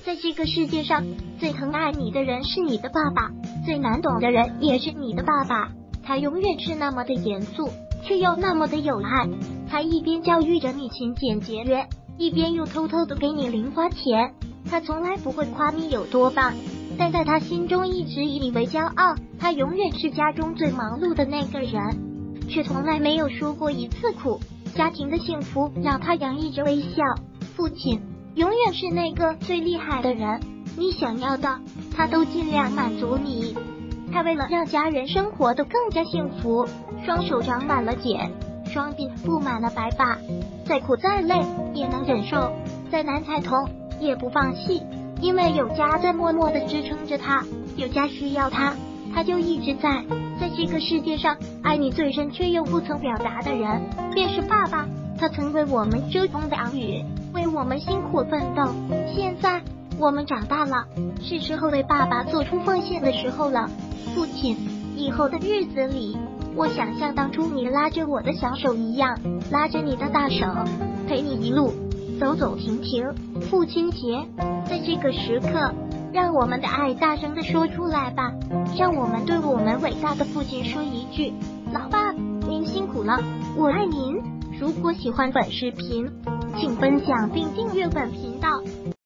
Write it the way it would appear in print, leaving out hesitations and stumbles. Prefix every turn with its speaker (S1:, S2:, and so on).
S1: 在这个世界上，最疼爱你的人是你的爸爸，最难懂的人也是你的爸爸。他永远是那么的严肃，却又那么的有爱。他一边教育着你勤俭节约，一边又偷偷的给你零花钱。他从来不会夸你有多棒，但在他心中一直以你为骄傲。他永远是家中最忙碌的那个人，却从来没有说过一次苦。家庭的幸福让他洋溢着微笑。父亲永远是那个最厉害的人，你想要的他都尽量满足你。他为了让家人生活得更加幸福，双手长满了茧，双鬓布满了白发，再苦再累也能忍受，再难再痛也不放弃，因为有家在默默地支撑着他，有家需要他，他就一直在这个世界上。爱你最深却又不曾表达的人，便是爸爸。他曾为我们遮风挡雨，为我们辛苦奋斗。现在我们长大了，是时候为爸爸做出奉献的时候了。父亲，以后的日子里，我想像当初你拉着我的小手一样，拉着你的大手，陪你一路走走停停。父亲节，在这个时刻，让我们的爱大声地说出来吧，让我们对我们伟大的父亲说一句：老爸，您辛苦了，我爱您。如果喜欢本视频，请分享并订阅本频道。